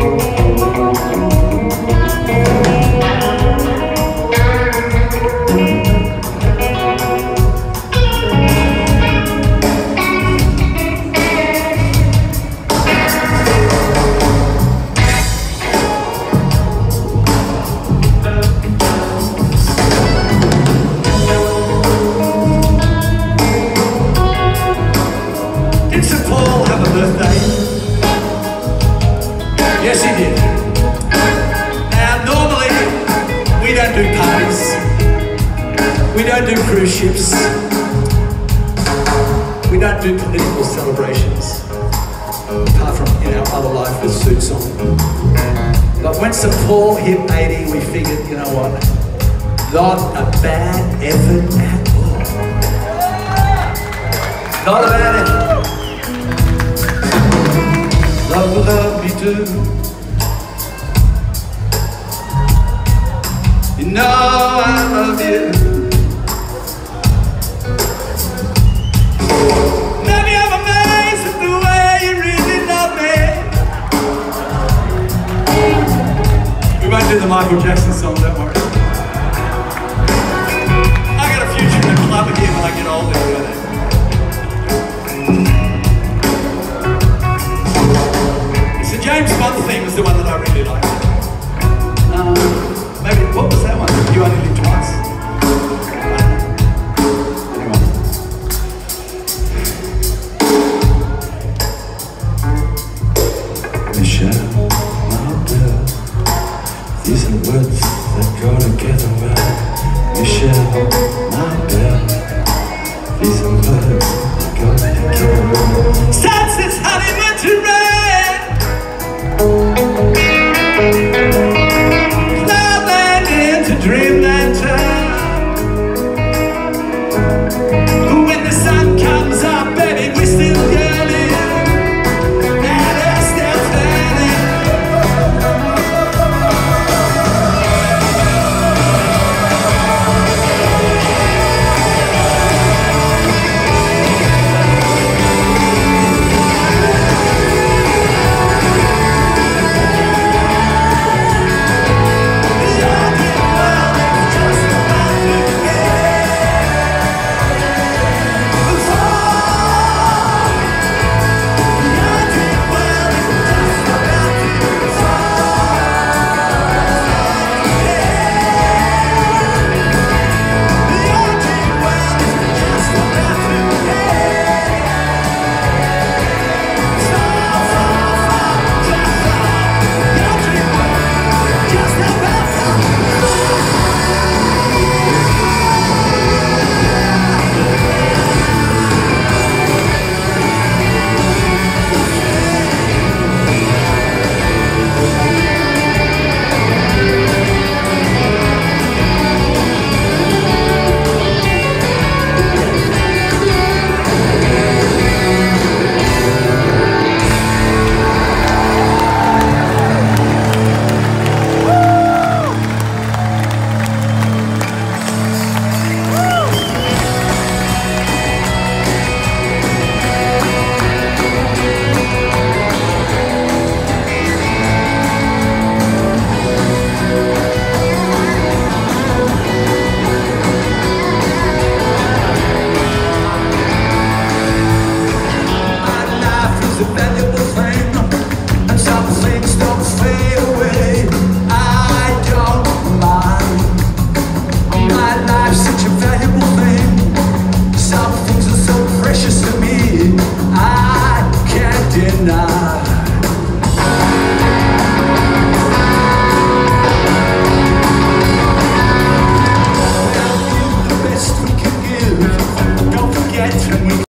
Yes, he did. Now, normally, we don't do parties. We don't do cruise ships. We don't do political celebrations, apart from in our other life with suits on. But when St. Paul hit 80, we figured, you know what? Not a bad effort at all. Not a bad effort. Love, love me too. You know I love you. Maybe I'm amazed at the way you really love me. We won't do the Michael Jackson song, don't worry. I got a future in the club again when I get older, you know. James Bond theme is the one that I really like. Maybe, what was that one? You Only Live Twice. Anyway. Michelle, my girl, these are words that go together well. Michelle, my girl, these are words that go together well. Starts this honeymoon to